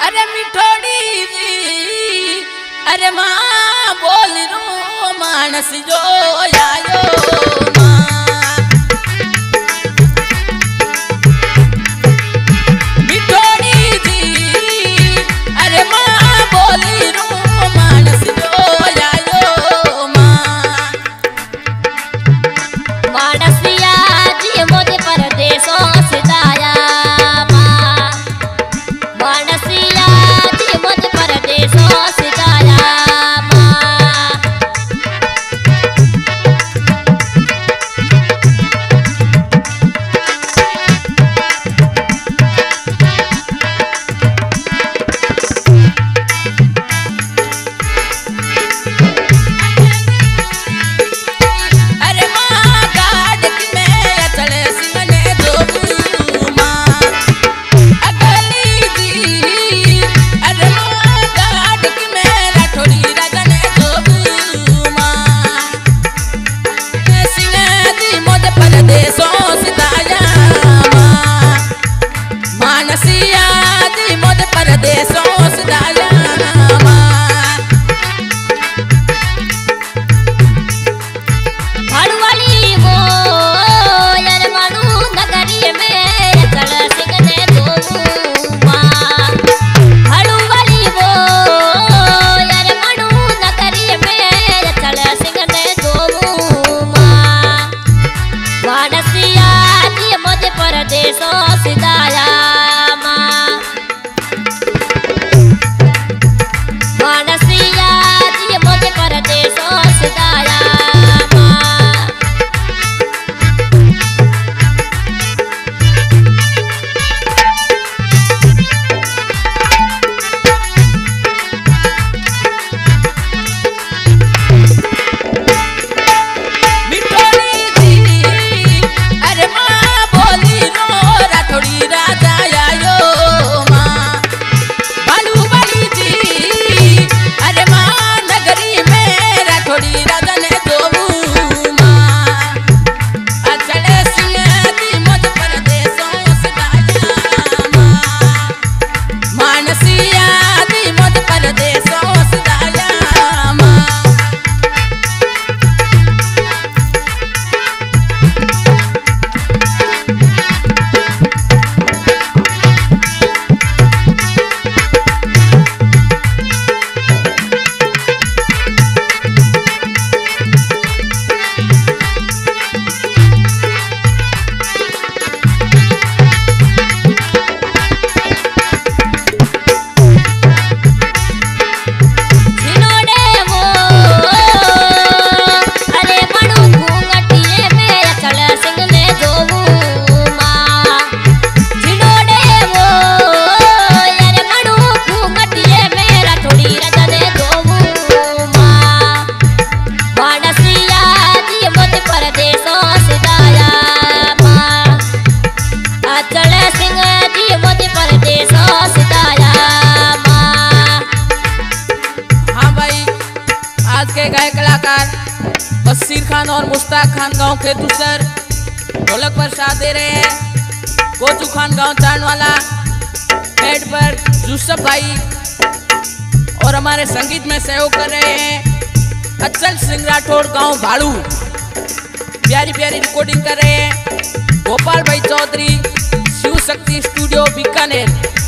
अरे मिठोड़ी जी अरे माँ बोल रो मानस जो आयो मिठोड़ी जी अरे माँ बोल रो मानस जो आयो मानसिया जी मोदे परदेसों से दाया मानसिया जी मोदे परदेसों से दाया बशीर खान और मुश्ताक खान गांव के दूसर ढोलक पर साथ दे रहे हैं। कोचू खान गांव चांद वाला हेड पर यूसुफ भाई और हमारे संगीत में सहयोग कर रहे हैं अचल सिंह राठौड़ गांव भाड़ू। प्यारी प्यारी रिकॉर्डिंग कर रहे हैं गोपाल भाई चौधरी शिव शक्ति स्टूडियो बीकानेर।